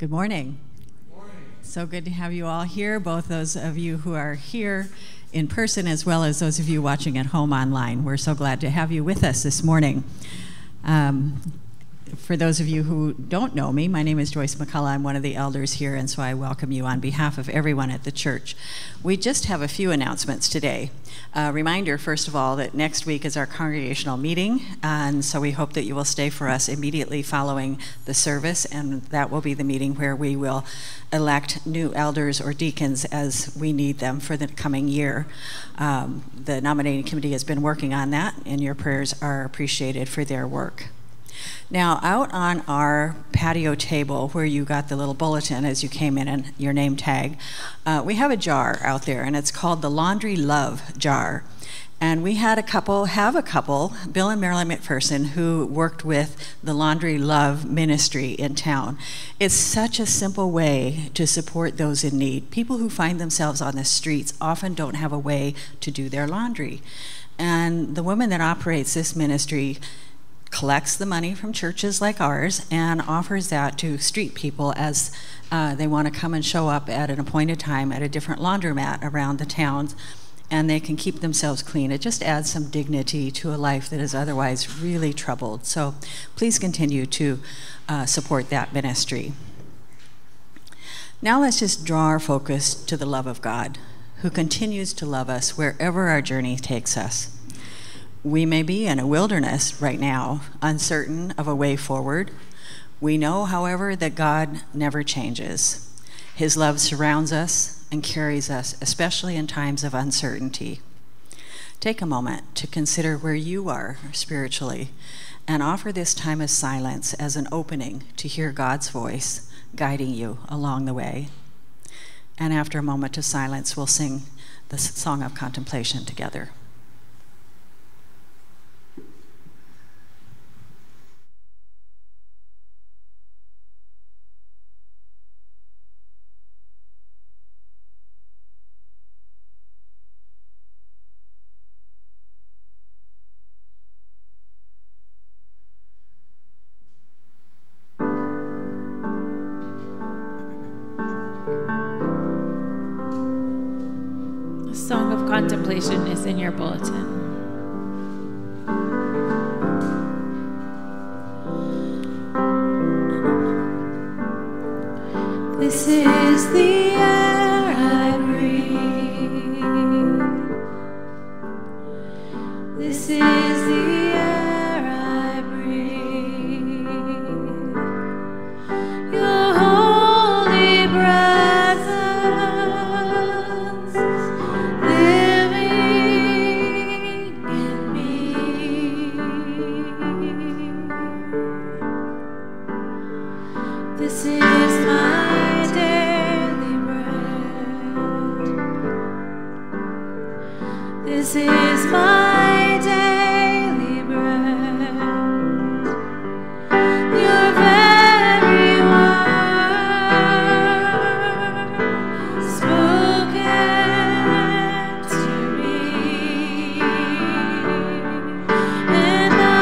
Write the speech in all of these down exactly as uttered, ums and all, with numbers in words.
Good morning. Good morning. So good to have you all here, both those of you who are here in person as well as those of you watching at home online. We're so glad to have you with us this morning. Um, for those of you who don't know me, my name is Joyce McCullough. I'm one of the elders here, and so I welcome you on behalf of everyone at the church. We just have a few announcements today. A reminder, first of all, that next week is our congregational meeting, and so we hope that you will stay for us immediately following the service, and that will be the meeting where we will elect new elders or deacons as we need them for the coming year. Um, the nominating committee has been working on that, and your prayers are appreciated for their work. Now, out on our patio table where you got the little bulletin as you came in and your name tag, uh, we have a jar out there, and it's called the Laundry Love Jar. And we had a couple, have a couple, Bill and Marilyn McPherson, who worked with the Laundry Love Ministry in town. It's such a simple way to support those in need. People who find themselves on the streets often don't have a way to do their laundry. And the woman that operates this ministry collects the money from churches like ours and offers that to street people as uh, they want to come and show up at an appointed time at a different laundromat around the towns, and they can keep themselves clean. It just adds some dignity to a life that is otherwise really troubled. So please continue to uh, support that ministry. Now let's just draw our focus to the love of God, who continues to love us wherever our journey takes us. We may be in a wilderness right now, uncertain of a way forward. We know, however, that God never changes. His love surrounds us and carries us, especially in times of uncertainty. Take a moment to consider where you are spiritually and offer this time of silence as an opening to hear God's voice guiding you along the way. And after a moment of silence, we'll sing the song of contemplation together. Contemplation is in your bulletin. This is the air I breathe. This is the air I breathe. Your holy presence This is my daily bread. This is my daily bread. Your very word spoken to me, and I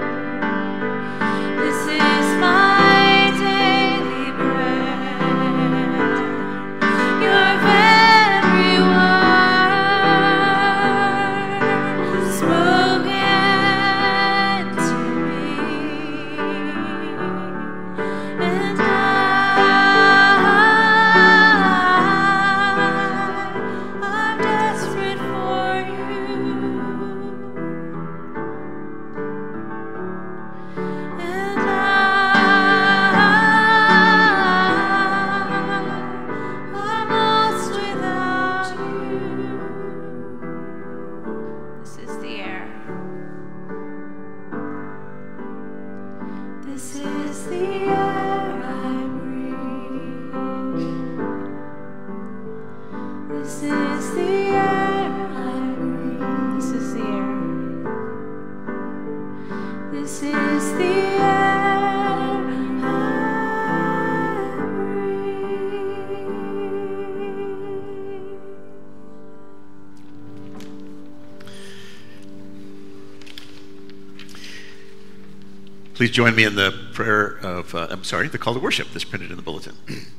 This is my daily bread. This is the air I breathe. This is the air I breathe. This is the air. This is the air I breathe. Please join me in the prayer of, uh, I'm sorry, the call to worship that's printed in the bulletin.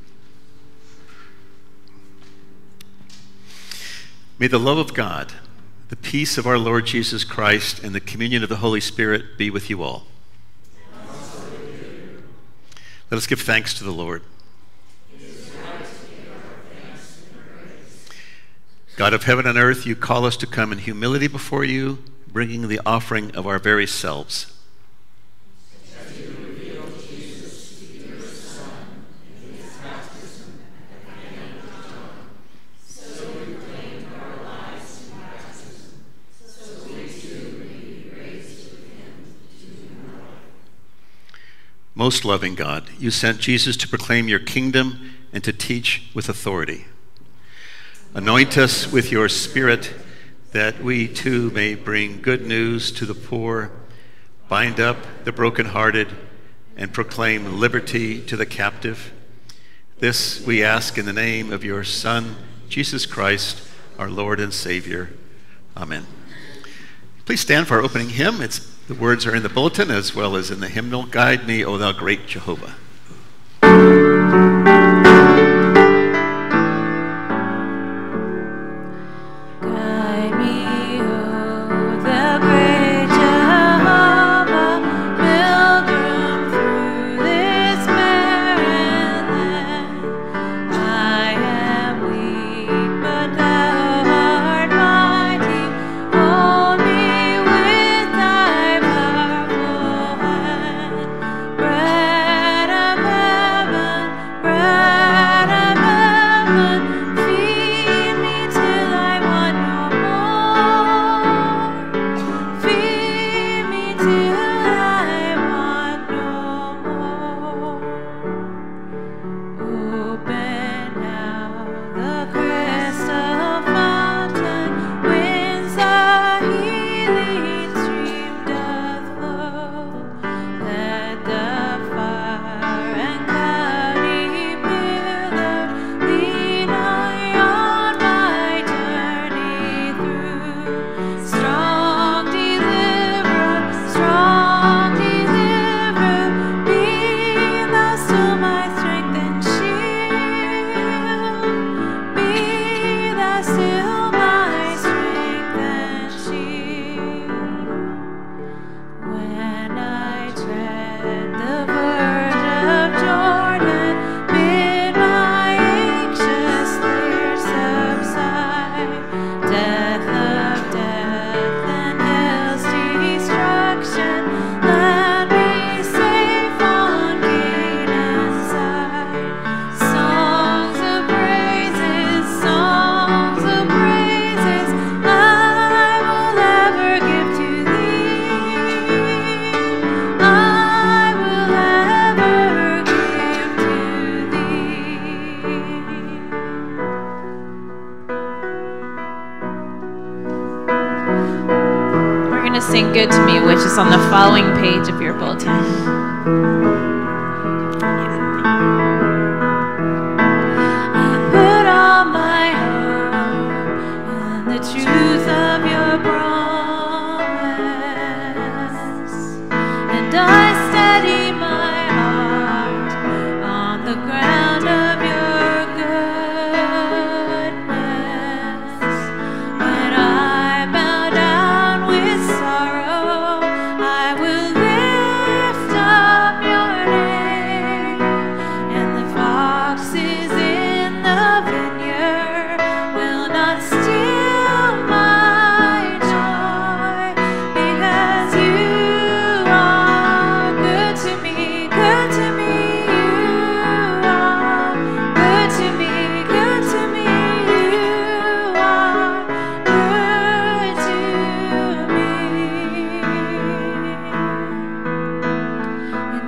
May the love of God, the peace of our Lord Jesus Christ, and the communion of the Holy Spirit be with you all. Let us give thanks to the Lord. God of heaven and earth, you call us to come in humility before you, bringing the offering of our very selves. Most loving God, you sent Jesus to proclaim your kingdom and to teach with authority. Anoint us with your Spirit that we too may bring good news to the poor, bind up the brokenhearted, and proclaim liberty to the captive. This we ask in the name of your Son, Jesus Christ, our Lord and Savior. Amen. Please stand for our opening hymn. It's The words are in the bulletin as well as in the hymnal. Guide me, O thou great Jehovah. Guide me, O thou great Jehovah, pilgrim through this barren land. I am weak, but thou art mighty. Hold me with thy powerful hand. Bread of heaven, bread of heaven, feed me till I want no more. Feed me till I want no more. Open now the crystal fountain, winds the healing stream doth flow. Let the fire and cloudy pillar lead I on my journey through. Strong deliverer, strong deliverer, be thou still my strength and shield. Be thou still my strength and shield. When I tread the verge of Jordan, bid my anxious fears subside. Death of death and hell's destruction, let me safe on Canaan's side. Songs of praises, songs of praises, I will ever give to thee. I will ever give to thee. We're going to sing Good to Me, which is on the following page of your bulletin. Put all my hope in the truth of your promise, and I steady my heart on the ground of your goodness. When I bow down with sorrow, I will lift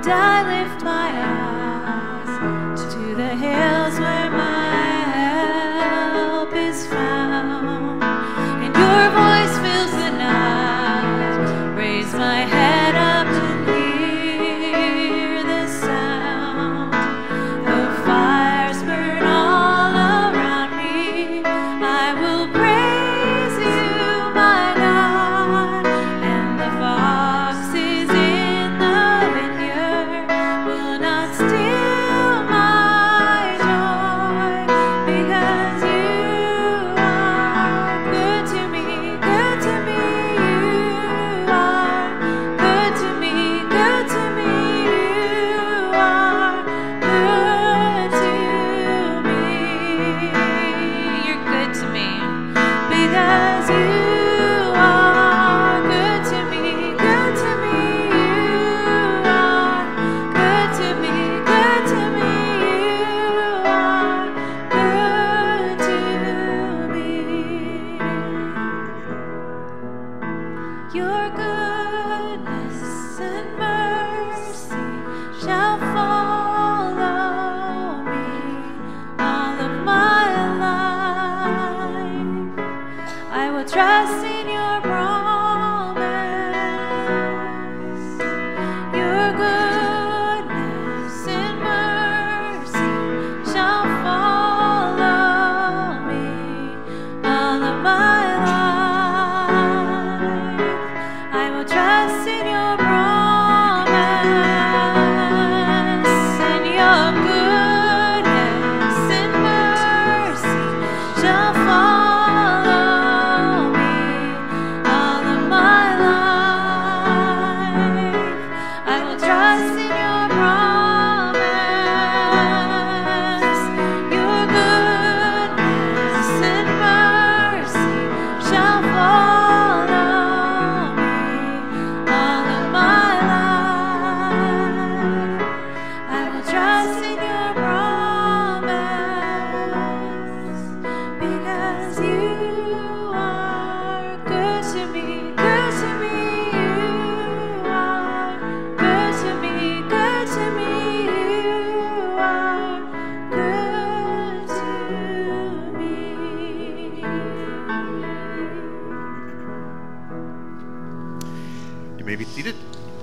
And I lift my eyes to the hills where my help is found. And your voice fills the night. Raise my head up and hear the sound of fires burn all around me. I will praise you, my God, and the foxes in the vineyard will not steal my joy, because you are good to me, good to me. You are good to me, good to me. You are good to me. You're good to me, because you are good to me, good to me. You are good to me, good to me. You are good to me. Your goodness and mercy shall follow me all of my life. I will trust in your promise. Your goodness and mercy shall follow me all of my life. I will trust in your promise, and your goodness and mercy shall follow me all of my life. I will trust in your promise. Your goodness and mercy shall follow me all of my life. I will trust in your promise, because you are good to me, good to me. You are good to me, good to me. You are good to me. You may be seated.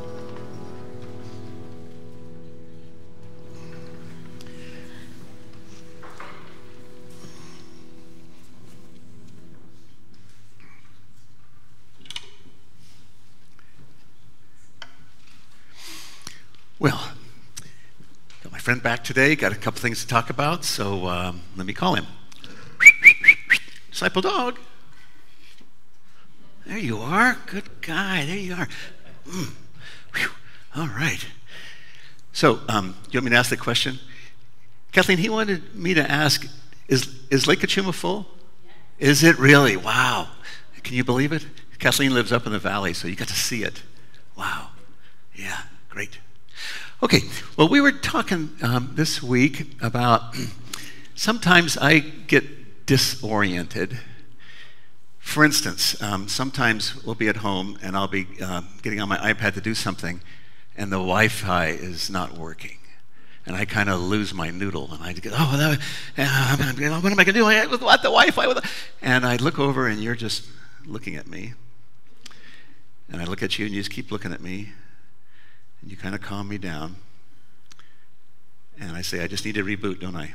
Well, got my friend back today, got a couple things to talk about, so um, let me call him. Disciple dog. There you are. Good guy. There you are. Mm. Whew. All right. So, um, you want me to ask the question? Kathleen, he wanted me to ask, is, is Lake Kachuma full? Yes. Is it really? Wow. Can you believe it? Kathleen lives up in the valley, so you got to see it. Wow. Yeah, great. Okay, well, we were talking um, this week about sometimes I get disoriented. For instance, um, sometimes we'll be at home and I'll be uh, getting on my iPad to do something and the Wi-Fi is not working. And I kind of lose my noodle and I go, oh, that, uh, what am I going to do with what, the Wi-Fi? With the... And I look over and you're just looking at me. And I look at you and you just keep looking at me. And you kind of calm me down. And I say, I just need to reboot, don't I?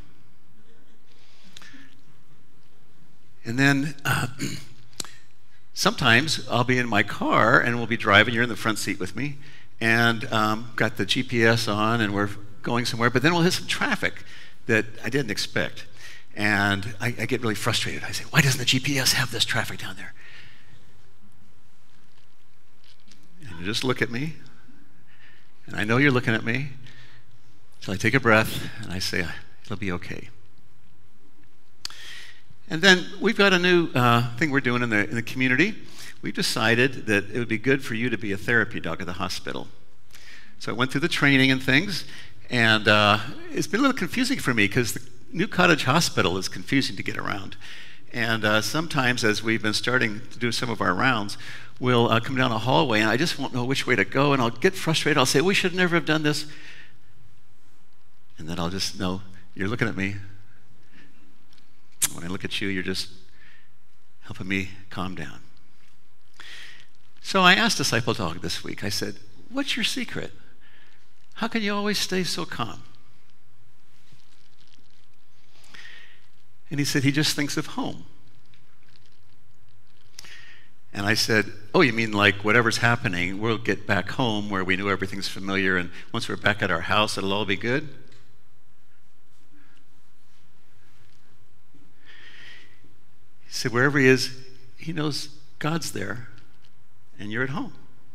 And then uh, sometimes I'll be in my car and we'll be driving. You're in the front seat with me. And um, got the G P S on and we're going somewhere. But then we'll hit some traffic that I didn't expect. And I, I get really frustrated. I say, why doesn't the G P S have this traffic down there? And you just look at me. And I know you're looking at me, so I take a breath and I say, it'll be okay. And then we've got a new uh, thing we're doing in the, in the community. We've decided that it would be good for you to be a therapy dog at the hospital. So I went through the training and things, and uh, it's been a little confusing for me because the New Cottage Hospital is confusing to get around. And uh, sometimes, as we've been starting to do some of our rounds, we'll uh, come down a hallway, and I just won't know which way to go, and I'll get frustrated. I'll say, we should never have done this. And then I'll just know, you're looking at me. When I look at you, you're just helping me calm down. So I asked Disciple Dog this week, I said, what's your secret? How can you always stay so calm? And he said he just thinks of home. And I said, oh, you mean like whatever's happening, we'll get back home where we know everything's familiar, and once we're back at our house, it'll all be good? He said, wherever he is, he knows God's there, and you're at home.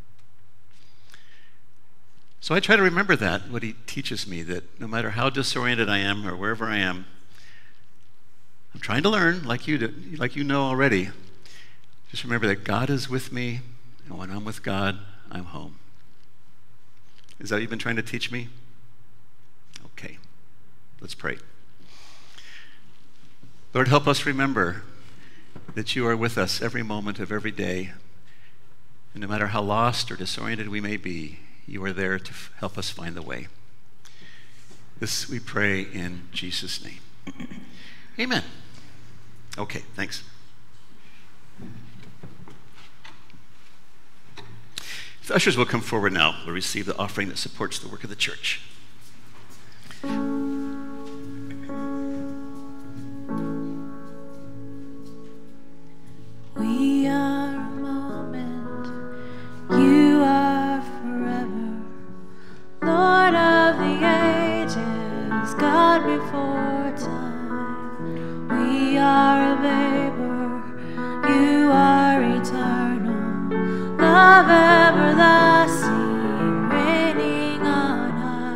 So I try to remember that, what he teaches me, that no matter how disoriented I am or wherever I am, I'm trying to learn, like you do, like you know already. Just remember that God is with me, and when I'm with God, I'm home. Is that what you've been trying to teach me? Okay, let's pray. Lord, help us remember that you are with us every moment of every day. And no matter how lost or disoriented we may be, you are there to f- help us find the way. This we pray in Jesus' name. Amen. Okay, thanks. The ushers will come forward now. We'll receive the offering that supports the work of the church. We are a moment, you are forever, Lord of the ages, God before time. We are a vapor, you are eternal, love everlasting, reigning on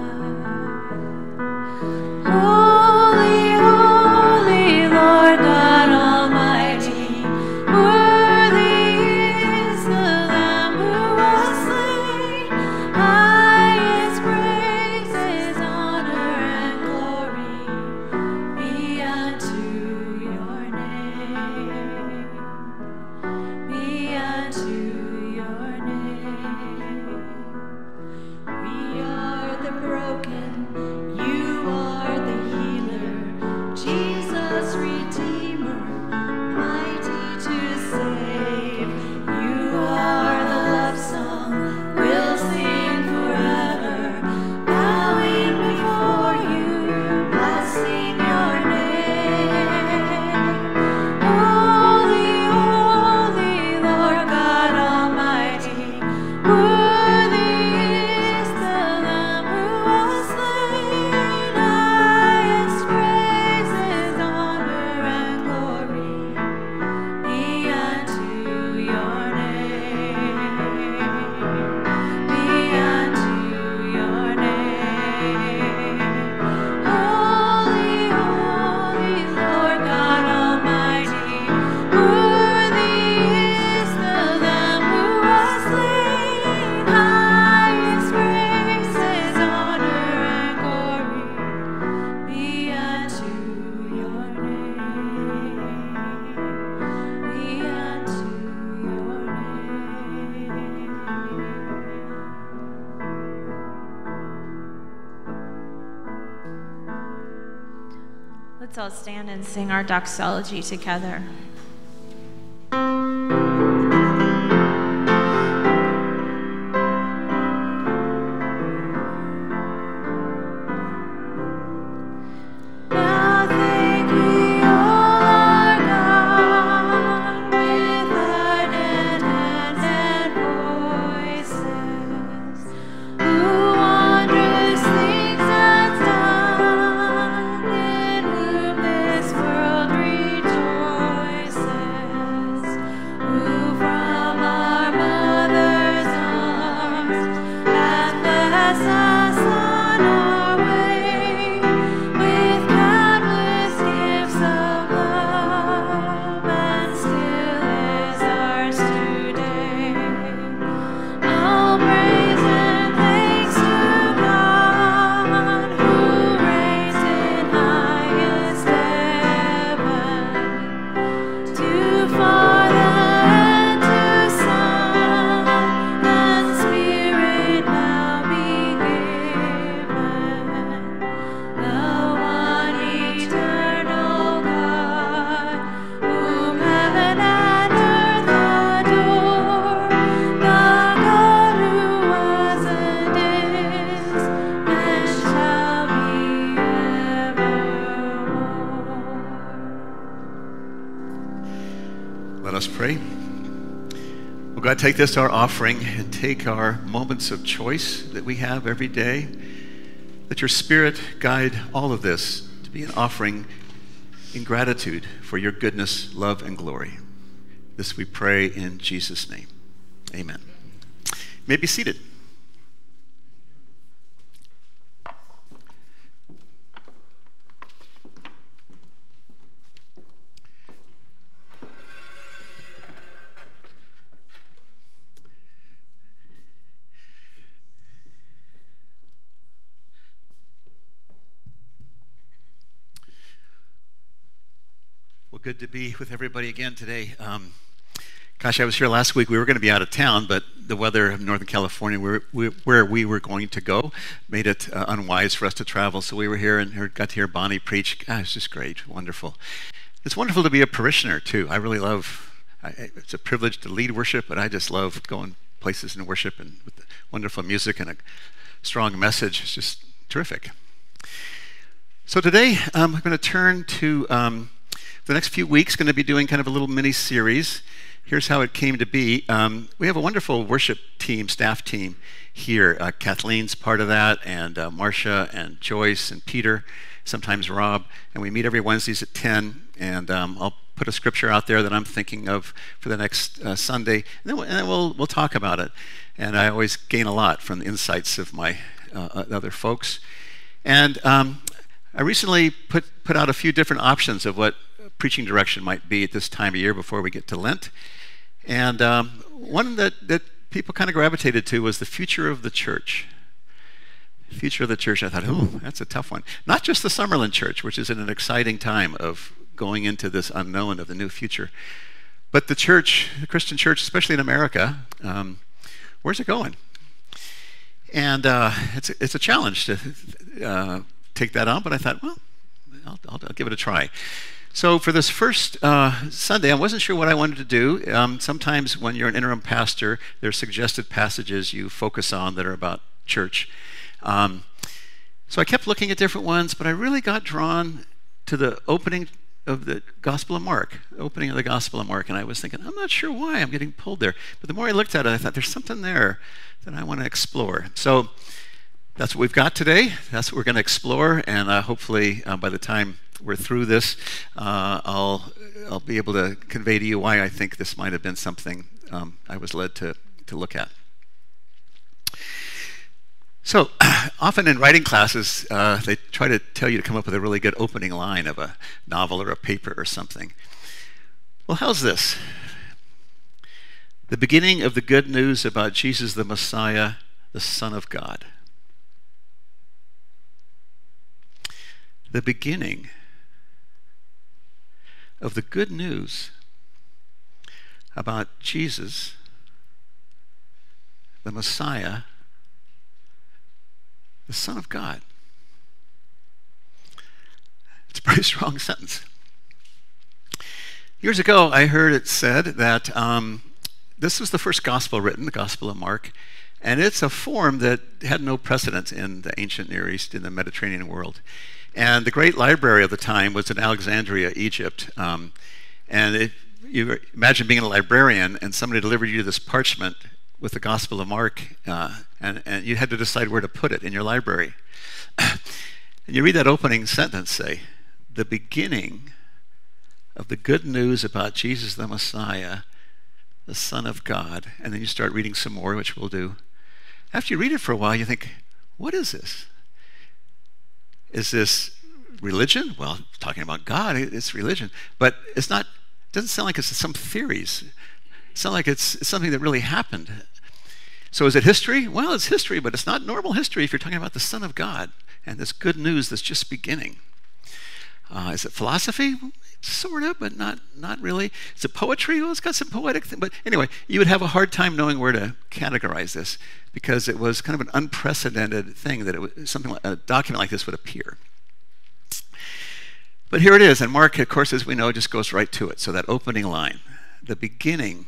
high. Holy, holy, Lord God Almighty, worthy is the Lamb who was slain. Highest praises, honor, and glory be unto your name. Be unto your name. We are the broken, you are the healer, Jesus Redeemer, mighty to save. You are the love song we'll sing forever, bowing before you, blessing your name. Holy, holy, Lord God Almighty, worthy is the Lamb who was slain. Highest praises, honor, and glory be unto your name. Be unto your name. Holy, holy, Lord God Almighty, worthy is the Lamb who was slain. Highest praises, honor, and glory be unto your name. Be unto your name. Let's all stand and sing our doxology together. Now thank we all our God with heart and hands and voices, who wondrous things has done, in whom this world rejoices. God, take this, our offering, and take our moments of choice that we have every day. Let your Spirit guide all of this to be an offering in gratitude for your goodness, love, and glory. This we pray in Jesus' name. Amen. You may be seated. Well, good to be with everybody again today. Um, gosh, I was here last week. We were going to be out of town, but the weather of Northern California, where we, where we were going to go, made it uh, unwise for us to travel. So we were here and heard, got to hear Bonnie preach. Gosh, it's just great, wonderful. It's wonderful to be a parishioner, too. I really love, I, it's a privilege to lead worship, but I just love going places in worship and with wonderful music and a strong message. It's just terrific. So today, um, I'm going to turn to... Um, The next few weeks, going to be doing kind of a little mini-series. Here's how it came to be. Um, we have a wonderful worship team, staff team here. Uh, Kathleen's part of that, and uh, Marcia, and Joyce, and Peter, sometimes Rob. And we meet every Wednesdays at ten, and um, I'll put a scripture out there that I'm thinking of for the next uh, Sunday, and then, we'll, and then we'll, we'll talk about it. And I always gain a lot from the insights of my uh, other folks. And um, I recently put, put out a few different options of what preaching direction might be at this time of year before we get to Lent. And um, one that, that people kind of gravitated to was the future of the church. Future of the church. I thought, oh, that's a tough one. Not just the Summerlin Church, which is in an exciting time of going into this unknown of the new future, but the church, the Christian church, especially in America, um, where's it going? And uh, it's, it's a challenge to uh, take that on, but I thought, well, I'll, I'll, I'll give it a try. So for this first uh, Sunday, I wasn't sure what I wanted to do. Um, sometimes when you're an interim pastor, there's suggested passages you focus on that are about church. Um, so I kept looking at different ones, but I really got drawn to the opening of the Gospel of Mark, the opening of the Gospel of Mark, and I was thinking, I'm not sure why I'm getting pulled there. But the more I looked at it, I thought, there's something there that I want to explore. So that's what we've got today. That's what we're going to explore, and uh, hopefully uh, by the time we're through this, uh, I'll I'll be able to convey to you why I think this might have been something um, I was led to to look at. So often in writing classes, uh, they try to tell you to come up with a really good opening line of a novel or a paper or something. Well, how's this? The beginning of the good news about Jesus the Messiah, the Son of God. The beginning of the good news about Jesus, the Messiah, the Son of God. It's a pretty strong sentence. Years ago, I heard it said that um, this was the first gospel written, the Gospel of Mark, and it's a form that had no precedent in the ancient Near East, in the Mediterranean world. And the great library of the time was in Alexandria, Egypt. Um, and if you imagine being a librarian and somebody delivered you this parchment with the Gospel of Mark, uh, and, and you had to decide where to put it in your library. And you read that opening sentence, say, the beginning of the good news about Jesus the Messiah, the Son of God. And then you start reading some more, which we'll do. After you read it for a while, you think, what is this? Is this religion? Well, talking about God, it's religion. But it's not, it doesn't sound like it's some theories. It sounds like it's, it's something that really happened. So is it history? Well, it's history, but it's not normal history if you're talking about the Son of God and this good news that's just beginning. Uh, is it philosophy? Sort of, but not, not really. Is it poetry? Well, it's got some poetic thing. But anyway, you would have a hard time knowing where to categorize this because it was kind of an unprecedented thing that it was, something like, a document like this would appear. But here it is, and Mark, of course, as we know, just goes right to it. So that opening line, the beginning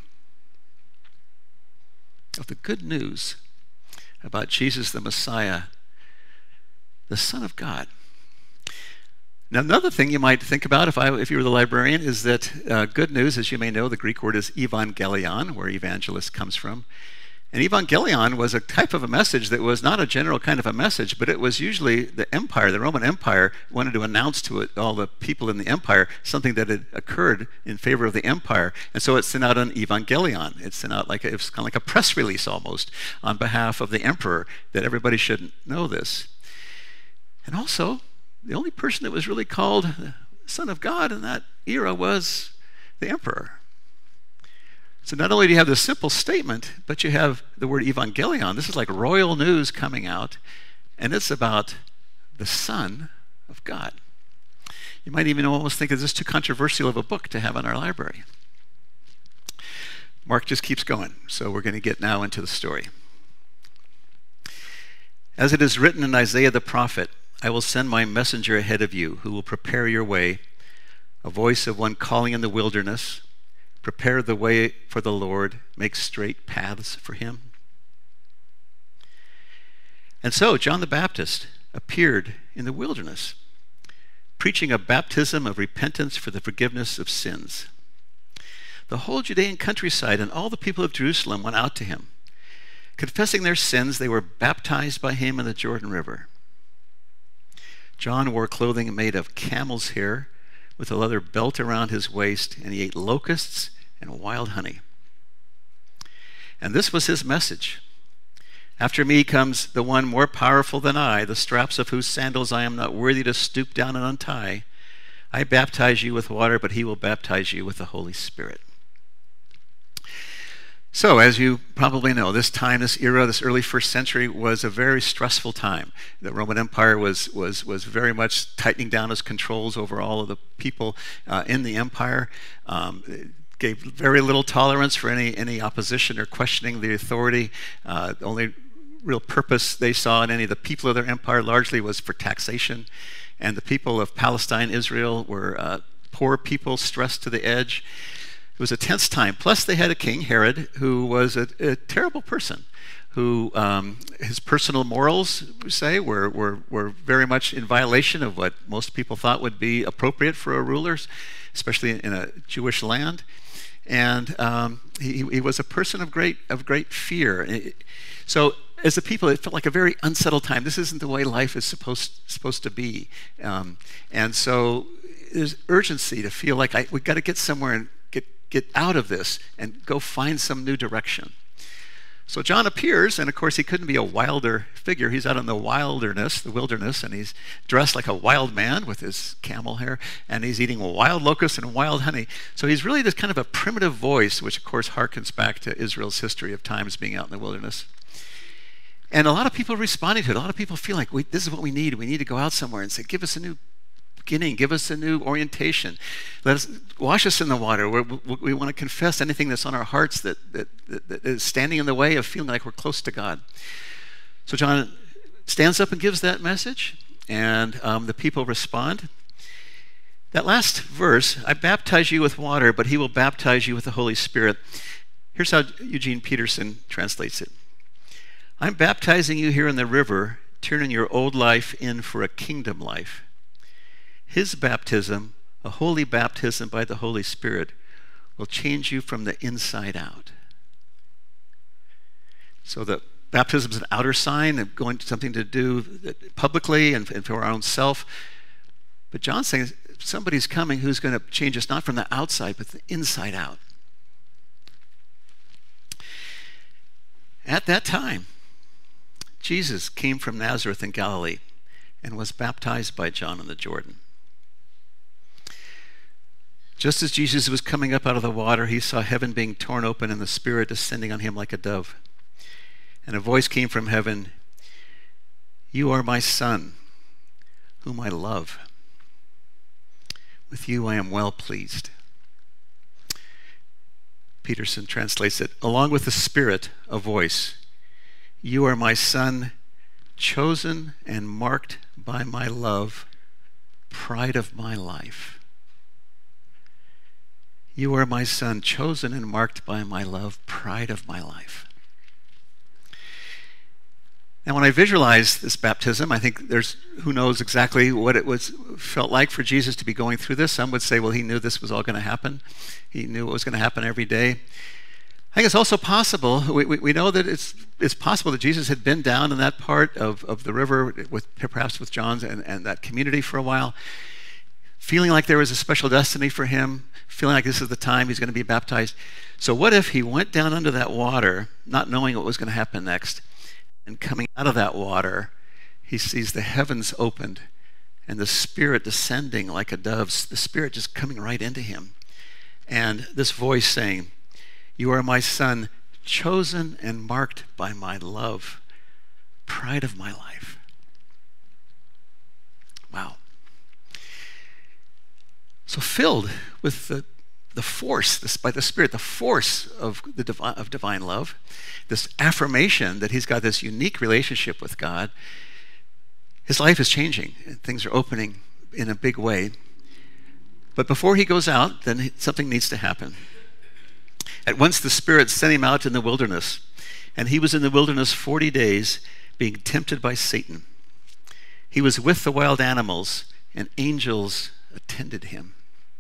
of the good news about Jesus the Messiah, the Son of God. Now, another thing you might think about if, I, if you were the librarian is that uh, good news, as you may know, the Greek word is evangelion, where evangelist comes from. And evangelion was a type of a message that was not a general kind of a message, but it was usually the empire, the Roman Empire, wanted to announce to it, all the people in the empire something that had occurred in favor of the empire. And so it sent out an evangelion. It sent out like a, it was kind of like a press release almost on behalf of the emperor that everybody should know this. And also, the only person that was really called the Son of God in that era was the emperor. So not only do you have this simple statement, but you have the word evangelion. This is like royal news coming out, and it's about the Son of God. You might even almost think, is this too controversial of a book to have in our library? Mark just keeps going, so we're going to get now into the story. As it is written in Isaiah the prophet, I will send my messenger ahead of you, who will prepare your way, a voice of one calling in the wilderness, prepare the way for the Lord, make straight paths for him. And so John the Baptist appeared in the wilderness, preaching a baptism of repentance for the forgiveness of sins. The whole Judean countryside and all the people of Jerusalem went out to him. Confessing their sins, they were baptized by him in the Jordan River. John wore clothing made of camel's hair with a leather belt around his waist, and he ate locusts and wild honey. And this was his message. After me comes the one more powerful than I, the straps of whose sandals I am not worthy to stoop down and untie. I baptize you with water, but he will baptize you with the Holy Spirit. So, as you probably know, this time, this era, this early first century was a very stressful time. The Roman Empire was was was very much tightening down its controls over all of the people uh, in the empire. Um, it gave very little tolerance for any any opposition or questioning the authority. Uh, the only real purpose they saw in any of the people of their empire largely was for taxation. And the people of Palestine, Israel, were uh, poor people, stressed to the edge. It was a tense time. Plus, they had a king, Herod, who was a, a terrible person, who um, his personal morals, we say, were, were, were very much in violation of what most people thought would be appropriate for a ruler, especially in a Jewish land. And um, he, he was a person of great, of great fear. So, as a people, it felt like a very unsettled time. This isn't the way life is supposed, supposed to be. Um, and so, there's urgency to feel like I, we've got to get somewhere and get out of this and go find some new direction. So John appears, and of course he couldn't be a wilder figure. He's out in the wilderness, the wilderness, and he's dressed like a wild man with his camel hair, and he's eating wild locusts and wild honey. So he's really this kind of a primitive voice, which of course harkens back to Israel's history of times being out in the wilderness. And a lot of people are responding to it. A lot of people feel like, we, this is what we need. We need to go out somewhere and say, give us a new beginning, give us a new orientation. Let us wash us in the water. We're, we we want to confess anything that's on our hearts that, that, that, that is standing in the way of feeling like we're close to God. So John stands up and gives that message, and um, the people respond. That last verse, I baptize you with water, but he will baptize you with the Holy Spirit. Here's how Eugene Peterson translates it. I'm baptizing you here in the river, turning your old life in for a kingdom life. His baptism, a holy baptism by the Holy Spirit, will change you from the inside out. So the baptism is an outer sign of going to something to do publicly and, and for our own self. But John's saying somebody's coming who's going to change us not from the outside, but the inside out. At that time, Jesus came from Nazareth in Galilee and was baptized by John in the Jordan. Just as Jesus was coming up out of the water, he saw heaven being torn open and the Spirit descending on him like a dove. And a voice came from heaven, "You are my Son, whom I love. With you I am well pleased." Peterson translates it, along with the Spirit, a voice, "You are my Son, chosen and marked by my love, pride of my life." You are my Son, chosen and marked by my love, pride of my life. And when I visualize this baptism, I think there's who knows exactly what it was felt like for Jesus to be going through this. Some would say, well, he knew this was all going to happen. He knew it was going to happen every day. I think it's also possible, we, we, we know that it's it's possible that Jesus had been down in that part of, of the river, with perhaps with John's and, and that community for a while, feeling like there was a special destiny for him, feeling like this is the time he's going to be baptized. So what if he went down under that water, not knowing what was going to happen next, and coming out of that water, he sees the heavens opened and the Spirit descending like a dove, the Spirit just coming right into him. And this voice saying, "You are my Son, chosen and marked by my love, pride of my life." Wow. So filled with the, the force, this, by the Spirit, the force of, the divi- of divine love, this affirmation that he's got this unique relationship with God, his life is changing. And things are opening in a big way. But before he goes out, then something needs to happen. At once the Spirit sent him out in the wilderness, and he was in the wilderness forty days, being tempted by Satan. He was with the wild animals, and angels attended him.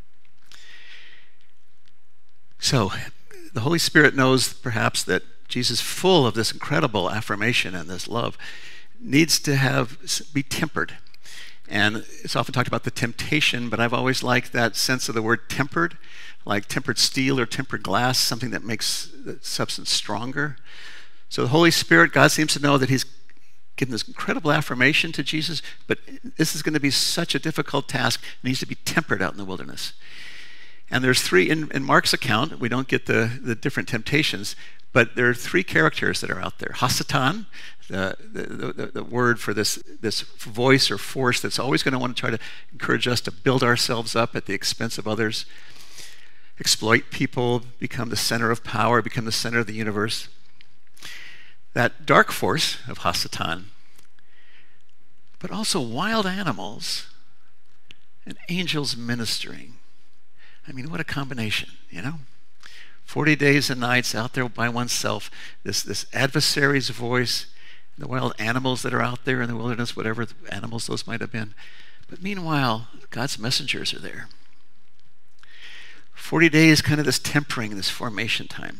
So, the Holy Spirit knows perhaps that Jesus, full of this incredible affirmation and this love, needs to have be tempered. And it's often talked about the temptation, but I've always liked that sense of the word tempered, like tempered steel or tempered glass, something that makes the substance stronger. So the Holy Spirit, God seems to know that he's given this incredible affirmation to Jesus, but this is going to be such a difficult task. It needs to be tempered out in the wilderness. And there's three, in, in Mark's account, we don't get the, the different temptations, but there are three characters that are out there. Hasatan, the, the, the, the word for this, this voice or force that's always going to want to try to encourage us to build ourselves up at the expense of others, exploit people, become the center of power, become the center of the universe. That dark force of Hasatan, but also wild animals and angels ministering. I mean, what a combination, you know? forty days and nights out there by oneself, this, this adversary's voice, the wild animals that are out there in the wilderness, whatever animals those might have been. But meanwhile, God's messengers are there. forty days, kind of this tempering, this formation time.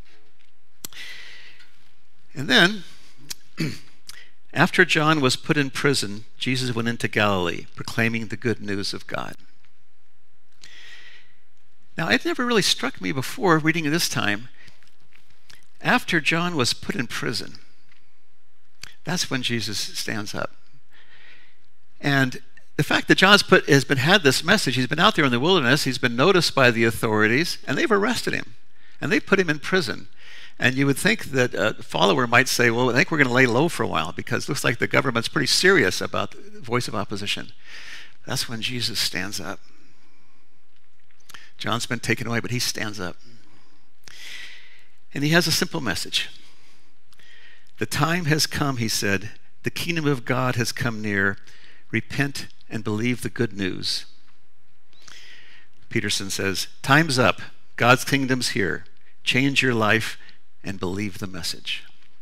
And then, after John was put in prison, Jesus went into Galilee, proclaiming the good news of God. Now, it never really struck me before reading it this time. After John was put in prison, that's when Jesus stands up. And the fact that John's put has been had this message, he's been out there in the wilderness, he's been noticed by the authorities, and they've arrested him, and they put him in prison. And you would think that a follower might say, well, I think we're going to lay low for a while because it looks like the government's pretty serious about the voice of opposition. That's when Jesus stands up. John's been taken away, but he stands up. And he has a simple message. The time has come, he said. The kingdom of God has come near. Repent and believe the good news. Peterson says, time's up. God's kingdom's here. Change your life and believe the message.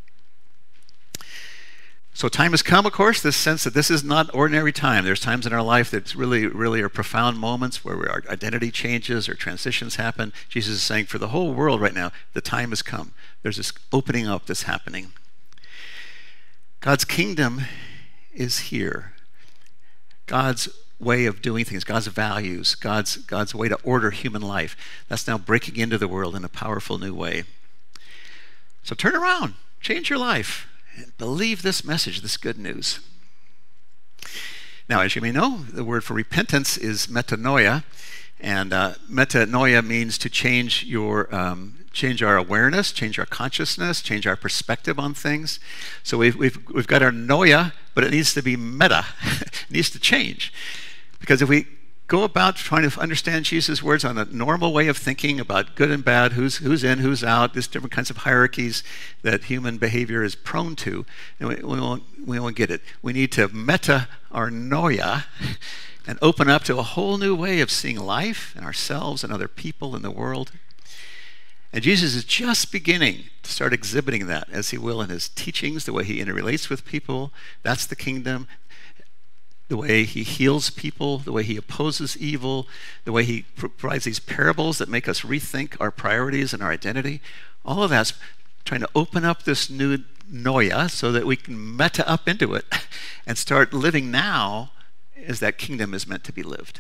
So time has come, of course, this sense that this is not ordinary time. There's times in our life that really, really are profound moments where our identity changes or transitions happen. Jesus is saying for the whole world right now, the time has come. There's this opening up that's happening. God's kingdom is here. God's way of doing things, God's values, God's, God's way to order human life, that's now breaking into the world in a powerful new way. So turn around, change your life, and believe this message, this good news. Now, as you may know, the word for repentance is metanoia, and uh, metanoia means to change your um, change our awareness, change our consciousness, change our perspective on things. So we've we've we've got our noia, but it needs to be meta. It needs to change, because if we go about trying to understand Jesus' words on a normal way of thinking about good and bad, who's who's in, who's out, there's different kinds of hierarchies that human behavior is prone to, and we, we won't we won't get it. We need to meta our noia and open up to a whole new way of seeing life and ourselves and other people in the world. And Jesus is just beginning to start exhibiting that, as he will in his teachings, the way he interrelates with people. That's the kingdom. The way he heals people, the way he opposes evil, the way he provides these parables that make us rethink our priorities and our identity. All of that's trying to open up this new noia so that we can meta up into it and start living now as that kingdom is meant to be lived.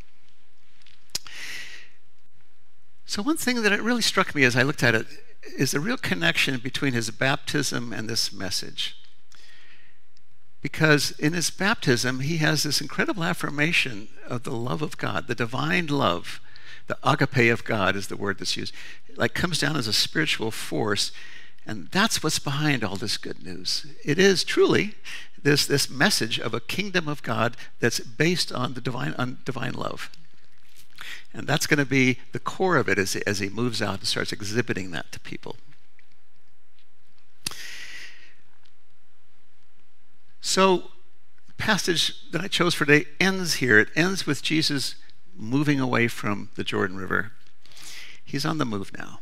So one thing that it really struck me as I looked at it is the real connection between his baptism and this message. Because in his baptism, he has this incredible affirmation of the love of God, the divine love. The agape of God is the word that's used. It like comes down as a spiritual force, and that's what's behind all this good news. It is truly this, this message of a kingdom of God that's based on the divine, on divine love. And that's going to be the core of it as, as he moves out and starts exhibiting that to people. So the passage that I chose for today ends here. It ends with Jesus moving away from the Jordan River. He's on the move now.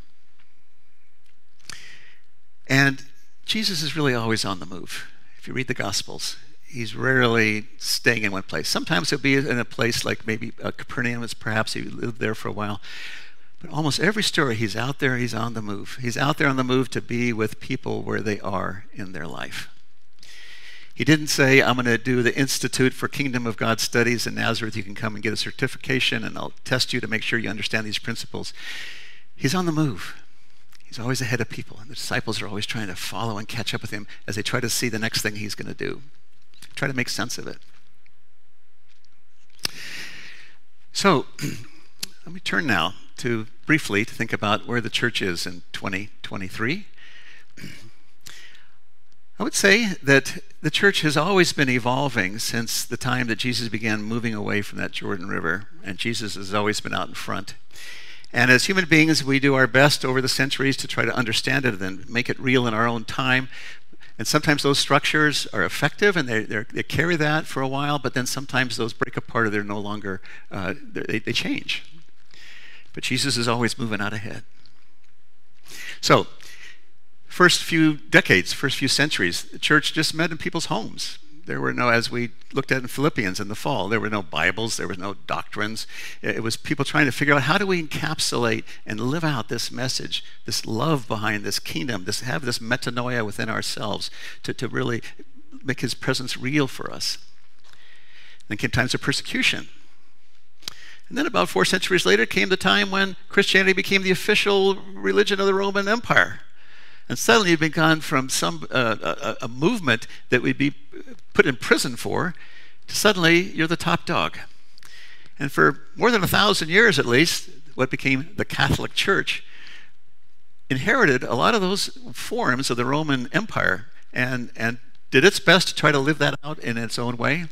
And Jesus is really always on the move. If you read the Gospels, he's rarely staying in one place. Sometimes he'll be in a place like maybe uh, Capernaum, perhaps he lived there for a while. But almost every story, he's out there, he's on the move. He's out there on the move to be with people where they are in their life. He didn't say, I'm going to do the Institute for Kingdom of God Studies in Nazareth. You can come and get a certification, and I'll test you to make sure you understand these principles. He's on the move. He's always ahead of people, and the disciples are always trying to follow and catch up with him as they try to see the next thing he's going to do. Try to make sense of it. So, let me turn now to briefly to think about where the church is in twenty twenty-three. I would say that the church has always been evolving since the time that Jesus began moving away from that Jordan River, and Jesus has always been out in front. And as human beings, we do our best over the centuries to try to understand it and make it real in our own time. And sometimes those structures are effective and they they carry that for a while, but then sometimes those break apart or they're no longer, uh, they, they change. But Jesus is always moving out ahead. So, first few decades, first few centuries, the church just met in people's homes. There were no, as we looked at in Philippians in the fall, there were no Bibles, there were no doctrines. It was people trying to figure out how do we encapsulate and live out this message, this love behind this kingdom, this have this metanoia within ourselves to, to really make his presence real for us. Then came times of persecution. And then about four centuries later came the time when Christianity became the official religion of the Roman Empire. And suddenly you've been gone from some uh, a, a movement that we'd be put in prison for to suddenly you're the top dog. And for more than a thousand years at least, what became the Catholic Church inherited a lot of those forms of the Roman Empire and, and did its best to try to live that out in its own way.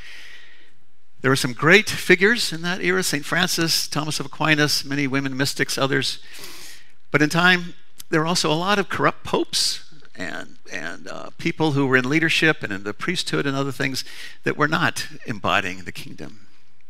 There were some great figures in that era, Saint Francis, Thomas of Aquinas, many women mystics, others. But in time, there were also a lot of corrupt popes and, and uh, people who were in leadership and in the priesthood and other things that were not embodying the kingdom.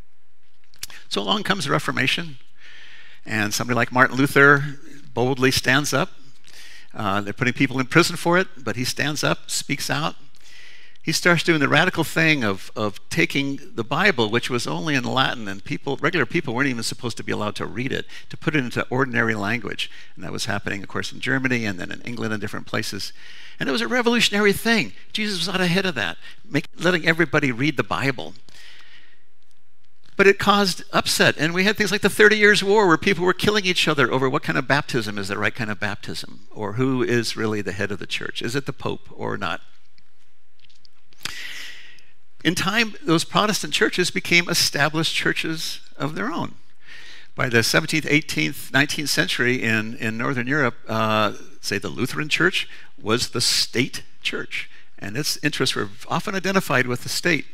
So along comes the Reformation, and somebody like Martin Luther boldly stands up. Uh, they're putting people in prison for it, but he stands up, speaks out. He starts doing the radical thing of, of taking the Bible, which was only in Latin, and people, regular people weren't even supposed to be allowed to read it, to put it into ordinary language. And that was happening, of course, in Germany and then in England and different places. And it was a revolutionary thing. Jesus was out ahead of that, make, letting everybody read the Bible. But it caused upset. And we had things like the Thirty Years' War where people were killing each other over what kind of baptism is the right kind of baptism, or who is really the head of the church. Is it the Pope or not? In time, those Protestant churches became established churches of their own. By the seventeenth, eighteenth, nineteenth century in, in Northern Europe, uh, say the Lutheran Church was the state church, and its interests were often identified with the state.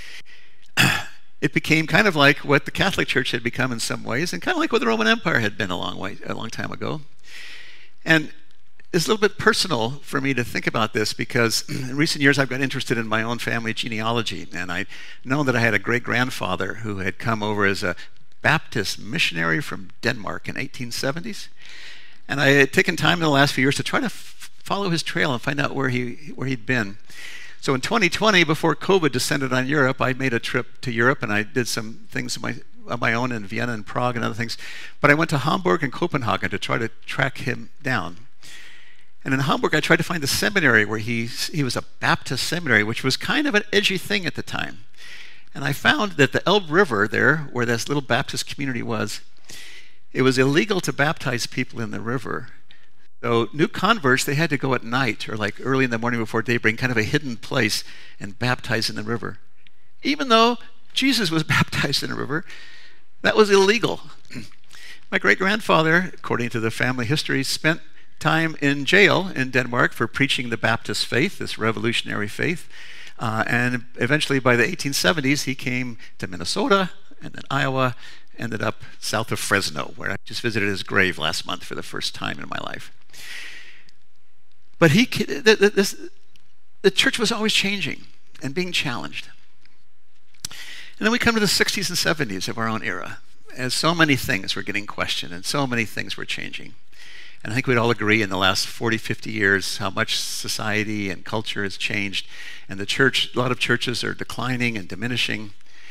It became kind of like what the Catholic Church had become in some ways, and kind of like what the Roman Empire had been a long way, a long time ago. And it's a little bit personal for me to think about this because in recent years I've got interested in my own family genealogy, and I know that I had a great-grandfather who had come over as a Baptist missionary from Denmark in eighteen seventies. And I had taken time in the last few years to try to f- follow his trail and find out where, he, where he'd been. So in twenty twenty, before COVID descended on Europe, I made a trip to Europe, and I did some things of my, of my own in Vienna and Prague and other things. But I went to Hamburg and Copenhagen to try to track him down. And in Hamburg, I tried to find the seminary where he, he was a Baptist seminary, which was kind of an edgy thing at the time. And I found that the Elbe River there, where this little Baptist community was, it was illegal to baptize people in the river. So new converts, they had to go at night or like early in the morning before daybreak, kind of a hidden place, and baptize in the river. Even though Jesus was baptized in the river, that was illegal. My great-grandfather, according to the family history, spent time in jail in Denmark for preaching the Baptist faith, this revolutionary faith. Uh, and eventually by the eighteen seventies, he came to Minnesota and then Iowa, ended up south of Fresno, where I just visited his grave last month for the first time in my life. But he, the, the, this, the church was always changing and being challenged. And then we come to the sixties and seventies of our own era, as so many things were getting questioned and so many things were changing. And I think we'd all agree in the last forty, fifty years how much society and culture has changed, and the church, a lot of churches are declining and diminishing.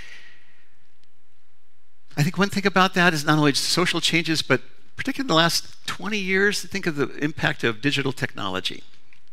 I think one thing about that is not only social changes, but particularly in the last twenty years, think of the impact of digital technology.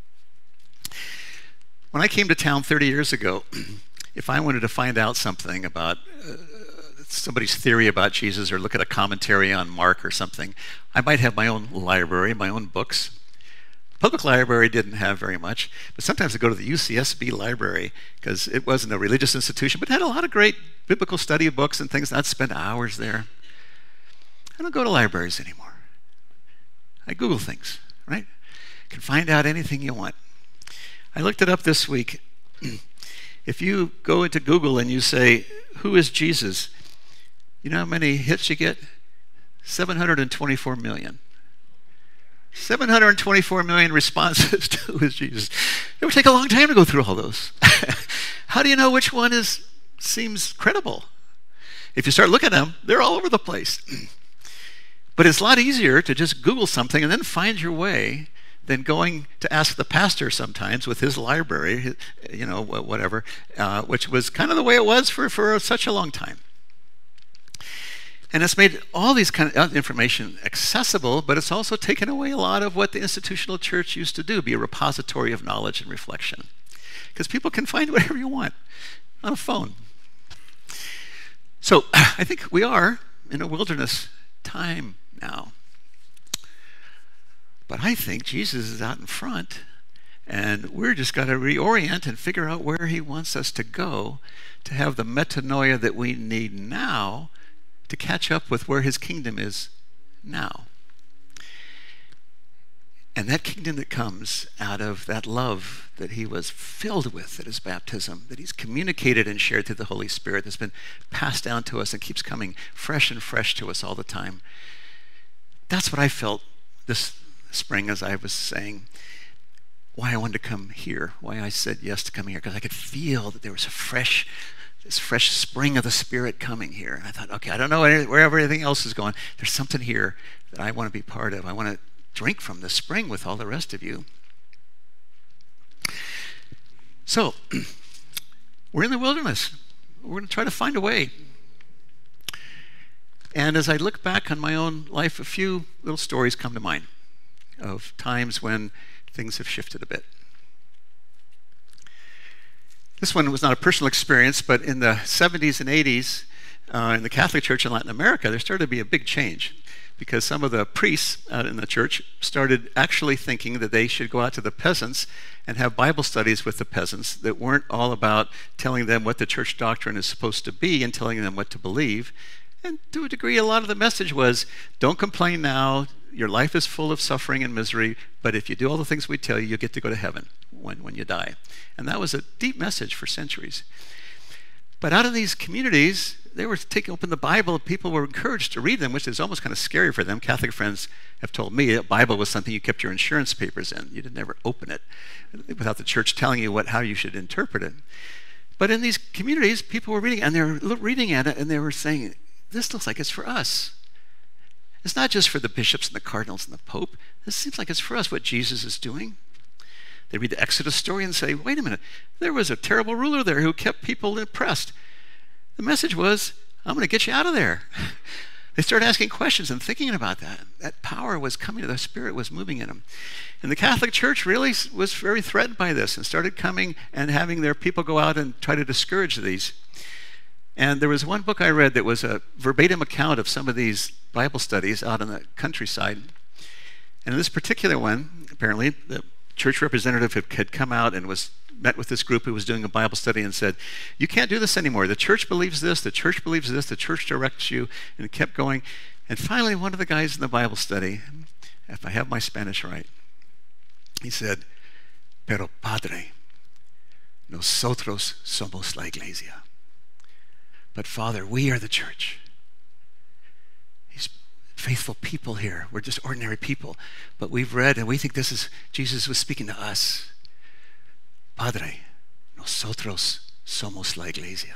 When I came to town thirty years ago, if I wanted to find out something about uh, somebody's theory about Jesus or look at a commentary on Mark or something, I might have my own library, my own books. Public library didn't have very much, but sometimes I go to the U C S B library because it wasn't a religious institution, but had a lot of great biblical study books and things, and I'd spend hours there. I don't go to libraries anymore. I Google things, right? You can find out anything you want. I looked it up this week. If you go into Google and you say, who is Jesus? You know how many hits you get? seven hundred twenty-four million. seven hundred twenty-four million responses to who is Jesus. It would take a long time to go through all those. How do you know which one is seems credible? If you start looking at them, they're all over the place. But it's a lot easier to just Google something and then find your way than going to ask the pastor sometimes with his library, you know, whatever, uh, which was kind of the way it was for, for such a long time. And it's made all these kind of information accessible, but it's also taken away a lot of what the institutional church used to do, be a repository of knowledge and reflection. Because people can find whatever you want on a phone. So I think we are in a wilderness time now. But I think Jesus is out in front, and we're just got to reorient and figure out where he wants us to go to have the metanoia that we need now to catch up with where his kingdom is now. And that kingdom that comes out of that love that he was filled with at his baptism, that he's communicated and shared through the Holy Spirit, that's been passed down to us and keeps coming fresh and fresh to us all the time. That's what I felt this spring as I was saying why I wanted to come here, why I said yes to coming here, because I could feel that there was a fresh this fresh spring of the Spirit coming here. And I thought, okay, I don't know where everything else is going. There's something here that I want to be part of. I want to drink from the spring with all the rest of you. So, we're in the wilderness. We're going to try to find a way. And as I look back on my own life, a few little stories come to mind of times when things have shifted a bit. This one was not a personal experience, but in the seventies and eighties, uh, in the Catholic Church in Latin America, there started to be a big change because some of the priests out in the church started actually thinking that they should go out to the peasants and have Bible studies with the peasants that weren't all about telling them what the church doctrine is supposed to be and telling them what to believe. And to a degree, a lot of the message was, don't complain now, your life is full of suffering and misery, but if you do all the things we tell you, you'll get to go to heaven when, when you die. And that was a deep message for centuries. But out of these communities, they were taking open the Bible, and people were encouraged to read them, which is almost kind of scary for them. Catholic friends have told me that Bible was something you kept your insurance papers in. You didn't ever open it without the church telling you what how you should interpret it. But in these communities, people were reading, and they were reading at it, and they were saying, this looks like it's for us. It's not just for the bishops and the cardinals and the Pope. This seems like it's for us what Jesus is doing. They read the Exodus story and say, wait a minute, there was a terrible ruler there who kept people oppressed. The message was, I'm going to get you out of there. They started asking questions and thinking about that. That power was coming, the Spirit was moving in them. And the Catholic Church really was very threatened by this and started coming and having their people go out and try to discourage these. And there was one book I read that was a verbatim account of some of these Bible studies out in the countryside. And in this particular one, apparently, the church representative had come out and was met with this group who was doing a Bible study and said, you can't do this anymore. The church believes this, the church believes this, the church directs you, and it kept going. And finally, one of the guys in the Bible study, if I have my Spanish right, he said, pero Padre, nosotros somos la iglesia. But Father, we are the church. These faithful people here, we're just ordinary people, but we've read and we think this is, Jesus was speaking to us. Padre, nosotros somos la iglesia.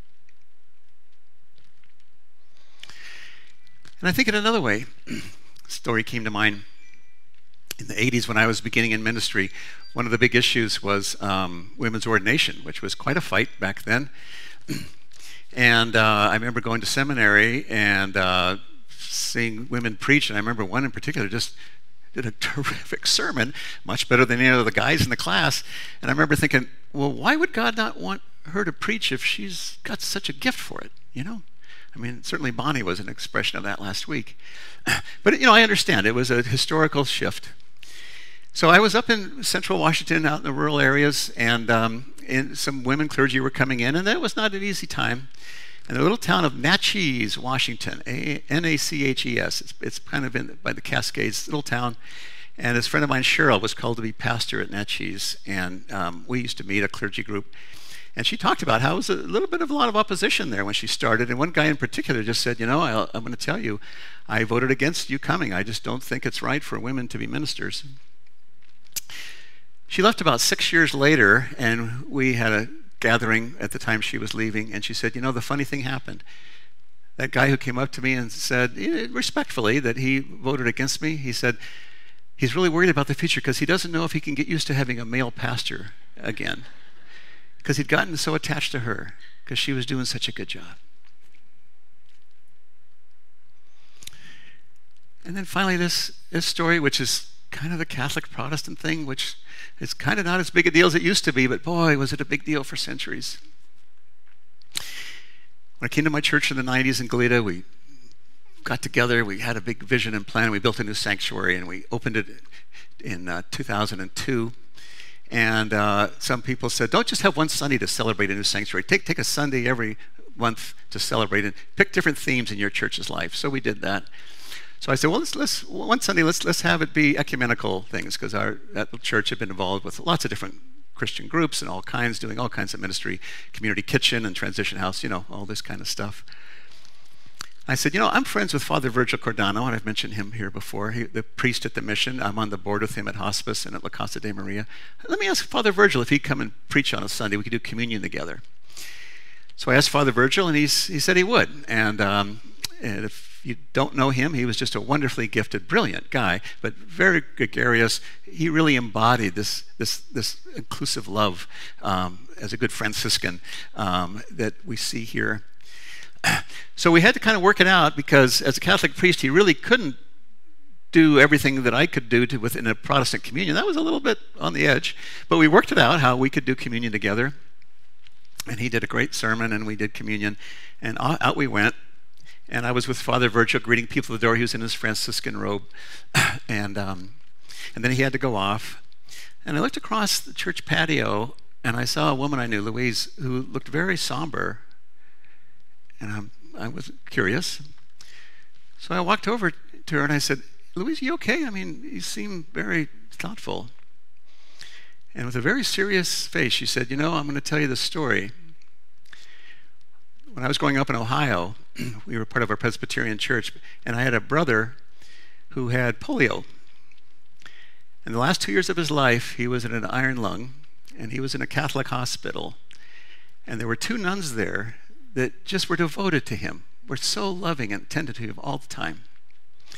And I think in another way, a story came to mind. In the eighties, when I was beginning in ministry, one of the big issues was um, women's ordination, which was quite a fight back then. And uh, I remember going to seminary and uh, seeing women preach, and I remember one in particular just did a terrific sermon, much better than any of the guys in the class. And I remember thinking, well, why would God not want her to preach if she's got such a gift for it, you know? I mean, certainly Bonnie was an expression of that last week. But, you know, I understand. It was a historical shift. So I was up in central Washington, out in the rural areas, and, um, and some women clergy were coming in, and that was not an easy time. In the little town of Natchez, Washington, N A C H E S. It's, it's kind of in by the Cascades, little town. And this friend of mine, Cheryl, was called to be pastor at Natchez, and um, we used to meet, a clergy group. And she talked about how it was a little bit of a lot of opposition there when she started. And one guy in particular just said, you know, I'll, I'm going to tell you, I voted against you coming. I just don't think it's right for women to be ministers. She left about six years later, and we had a gathering at the time she was leaving, and she said, you know, the funny thing happened. That guy who came up to me and said, respectfully, that he voted against me, he said, he's really worried about the future because he doesn't know if he can get used to having a male pastor again. Because he'd gotten so attached to her because she was doing such a good job. And then finally this, this story, which is kind of the Catholic Protestant thing, which is kind of not as big a deal as it used to be, but boy, was it a big deal for centuries. When I came to my church in the nineties in Goleta, we got together, we had a big vision and plan, we built a new sanctuary, and we opened it in uh, two thousand two. And uh, some people said, don't just have one Sunday to celebrate a new sanctuary. Take, take a Sunday every month to celebrate it. Pick different themes in your church's life. So we did that. So I said, well, let's, let's one Sunday, let's, let's have it be ecumenical things, because our that church had been involved with lots of different Christian groups and all kinds, doing all kinds of ministry, community kitchen and transition house, you know, all this kind of stuff. I said, you know, I'm friends with Father Virgil Cordano, and I've mentioned him here before, he, the priest at the mission. I'm on the board with him at Hospice and at La Casa de Maria. Let me ask Father Virgil if he'd come and preach on a Sunday. We could do communion together. So I asked Father Virgil, and he's, he said he would. And, um, and if you don't know him, he was just a wonderfully gifted, brilliant guy, but very gregarious. He really embodied this, this, this inclusive love um, as a good Franciscan um, that we see here. So we had to kind of work it out, because as a Catholic priest, he really couldn't do everything that I could do to within a Protestant communion. That was a little bit on the edge, but we worked it out how we could do communion together. And he did a great sermon, and we did communion, and out we went. And I was with Father Virgil greeting people at the door. He was in his Franciscan robe, and um, and then he had to go off. And I looked across the church patio, and I saw a woman I knew, Louise, who looked very somber. And I'm, I was curious. So I walked over to her and I said, Louise, you okay? I mean, you seem very thoughtful. And with a very serious face, she said, you know, I'm going to tell you this story. When I was growing up in Ohio, we were part of a Presbyterian church, and I had a brother who had polio. In the last two years of his life, he was in an iron lung, and he was in a Catholic hospital. And there were two nuns there that just were devoted to him, were so loving and attentive to him all the time.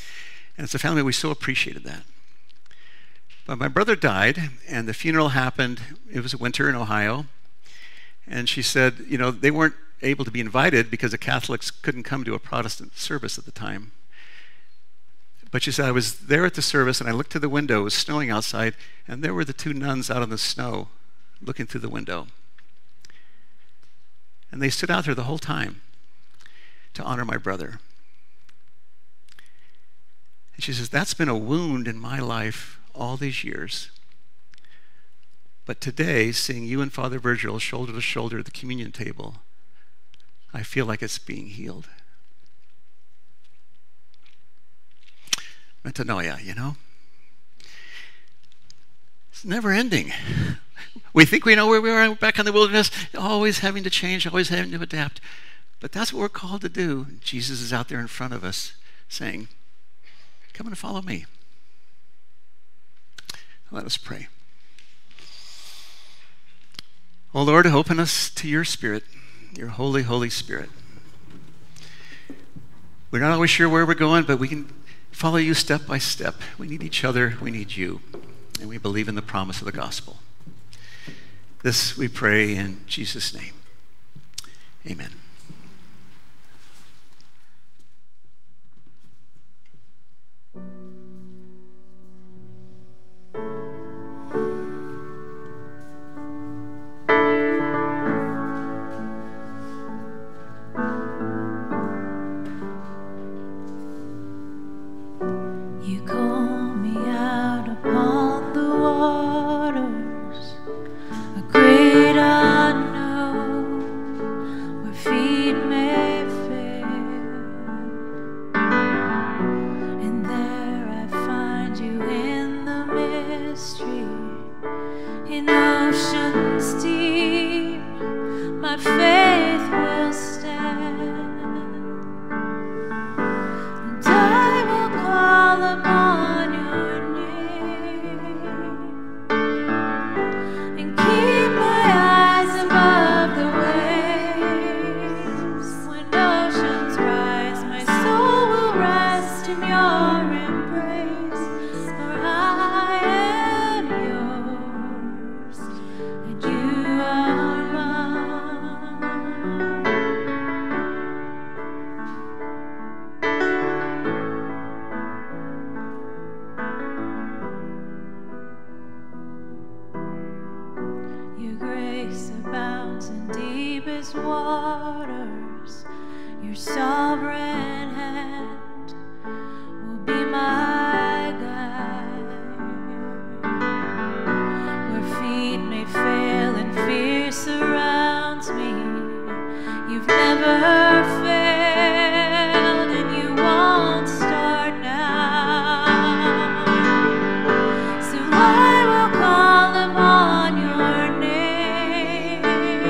And as a family, we so appreciated that. But my brother died, and the funeral happened. It was winter in Ohio. And she said, you know, they weren't able to be invited because the Catholics couldn't come to a Protestant service at the time. But she said, I was there at the service, and I looked to the window. It was snowing outside, and there were the two nuns out in the snow looking through the window. And they stood out there the whole time to honor my brother. And she says, that's been a wound in my life all these years. But today, seeing you and Father Virgil shoulder to shoulder at the communion table, I feel like it's being healed. Metanoia, you know? It's never ending. We think we know where we are back in the wilderness, always having to change, always having to adapt. But that's what we're called to do. Jesus is out there in front of us saying, come and follow me. Let us pray. Oh Lord, open us to your Spirit, your holy, holy Spirit. We're not always sure where we're going, but we can follow you step by step. We need each other, we need you, and we believe in the promise of the gospel. This we pray in Jesus' name. Amen. You call me out upon the waters, a great unknown, where feet may fail. And there I find you in the mystery, in oceans deep, my faith will stand. And I will call upon your name and keep my eyes above the waves. When oceans rise, my soul will rest in your embrace, for I am yours and you are mine. Your grace abounds in deepest waters. Your sovereign hand will be my guide. Where feet may fail and fear surrounds me, you've never failed and you won't start now. So I will call upon your name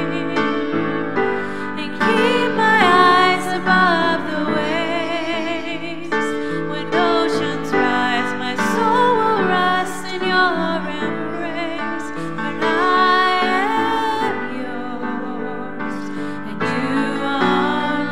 and keep my eyes above the waves. When oceans rise, my soul will rest in your embrace. But I am yours and you are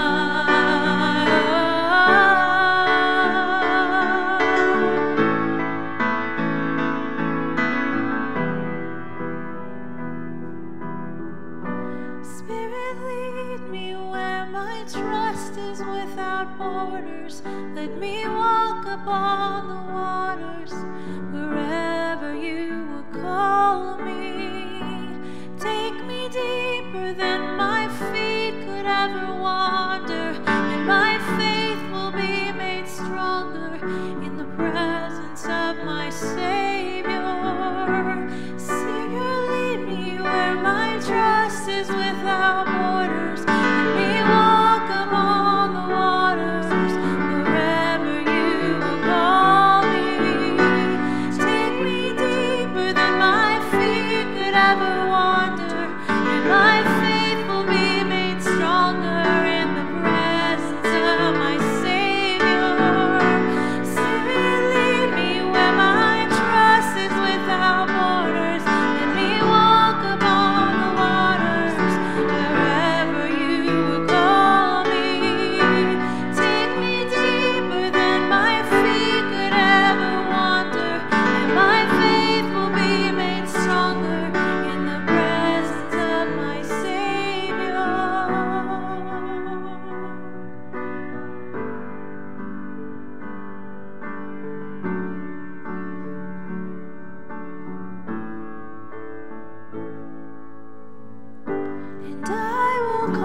mine. Spirit, lead me where my trust is without borders. Let me walk upon the waters wherever you will call me. Take me deeper than my feet could ever wander, and my faith will be made stronger in the presence of my Savior. Savior, lead me where my trust is without borders. Let me walk upon the waters wherever you will call me. Take me deeper than my feet could ever wander, and my faith will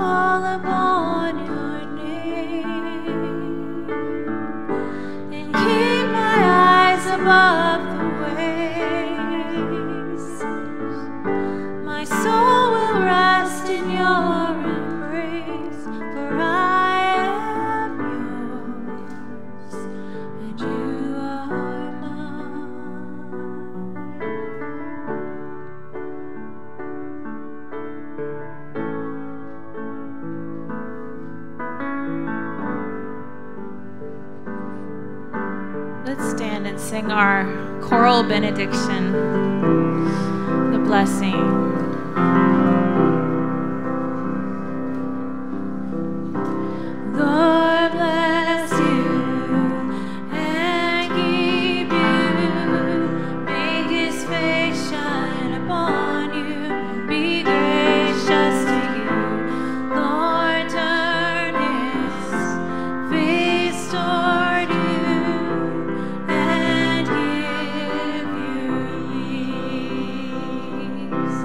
call upon your name and keep my eyes above the waves. My soul will rest in your embrace, for I am yours and you are mine. Let's stand and sing our choral benediction, the blessing. Lord bless you and keep you. Make his face shine upon you and be gracious to you. Lord turn his face toward you and give you peace.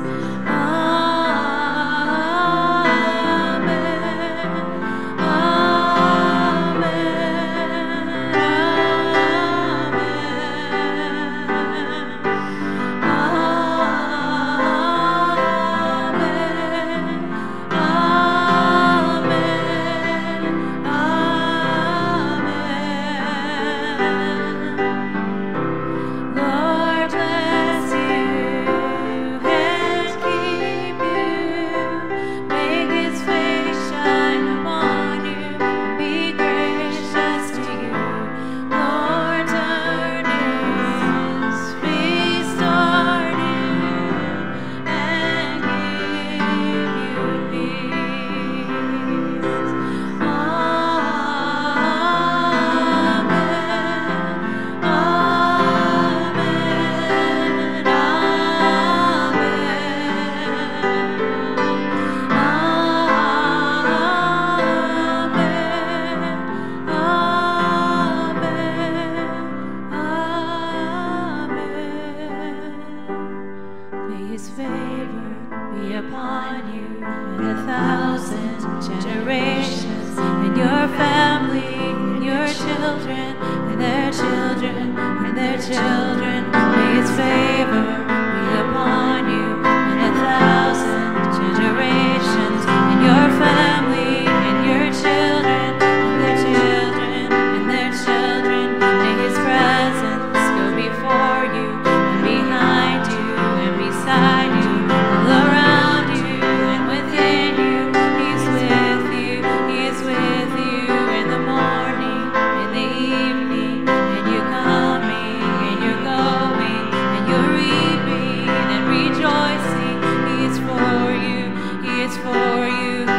Generations, and your family, and your children, and their children, and their children. May his favor be upon you, and a thousand generations, and your family, and your children, and their children, and their children. May his presence go before you, and behind you, and beside you, all around you, and within you. He's with you, he is with you in the morning, in the evening, and you're coming, and you're going, and you're reaping and rejoicing. He is for you, he is for you.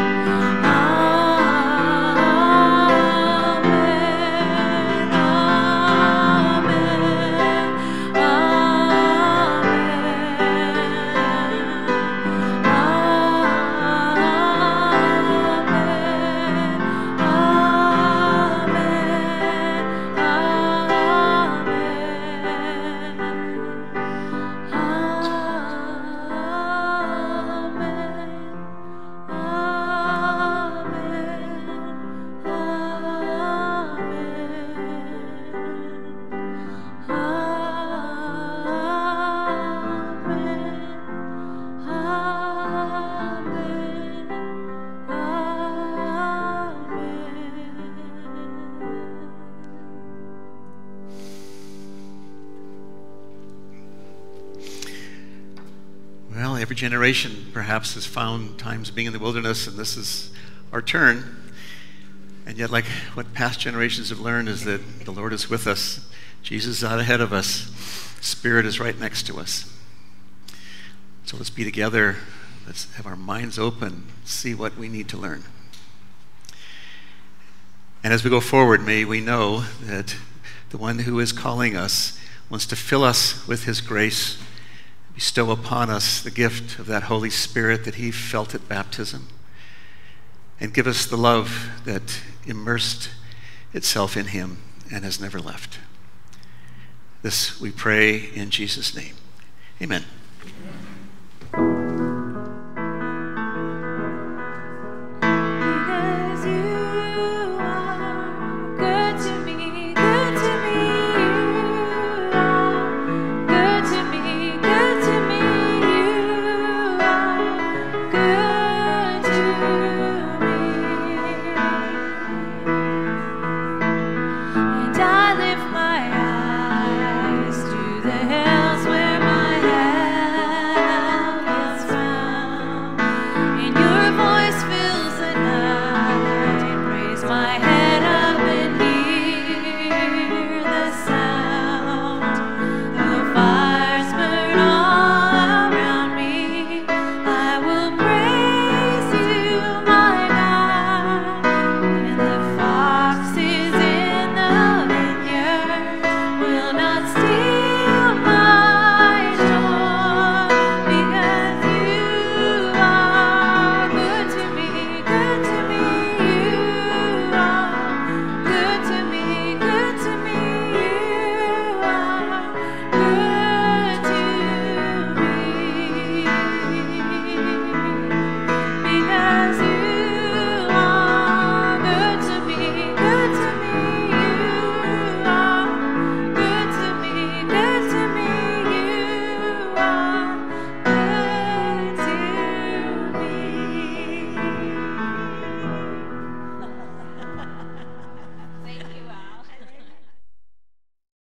Amen, amen, Well, every generation perhaps has found times being in the wilderness, and this is our turn. And yet, like what past generations have learned, is that the Lord is with us. Jesus is out ahead of us. Spirit is right next to us. So let's be together. Let's have our minds open, see what we need to learn. And as we go forward, may we know that the one who is calling us wants to fill us with his grace, bestow upon us the gift of that Holy Spirit that he felt at baptism, and give us the love that immersed itself in him and has never left. This we pray in Jesus' name. Amen.